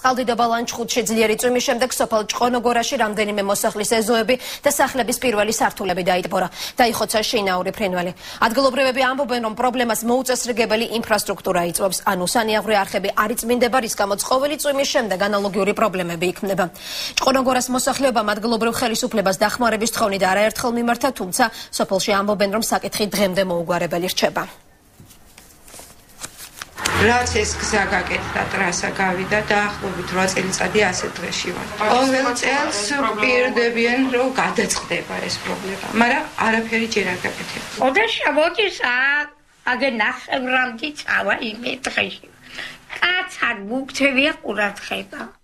წყალდიდობა ლანჩხუთში ძლიერი წვიმის შემდეგ სოფელ ჭყონოგორაში რამდენიმე მოსახლის ეზოები და სახლების პირველი სართულები დაიტბორა. დაიხოცა შინაური ფრინველი. ადგილობრივები ამბობენ, რომ პრობლემას მოუწესრიგებელი ინფრაქტრუქტურა იწვევს, ანუ სანიაღვრე არხები არ იწმინდება, რის გამოც ყოველი წვიმის შემდეგ ანალოგიური პრობლემები იქმნება. ჭყონოგორას მოსახლეობამ ადგილობრივ ხელისუფლებას დახმარების თხოვნი და არაერთხელ მიმართა, თუმცა სოფელში ამბობენ, რომ საკითხი დღემდე მოუგვარებელი რჩება. რაც ეს გზა გაკეთდა, ტრასა გავიდა, დაახლოებით 8 წელიწადი ასეთ დღეში ვარ. ყოველ წელს პირდებიან, რომ გადაწყდება ეს პრობლემა, მაგრამ არაფერი ჯერ არ გაკეთება. ოდე შემოდის აგე ნახევრამდე წავა იმ დღეში. კაცად მუქცევია ყურადღება.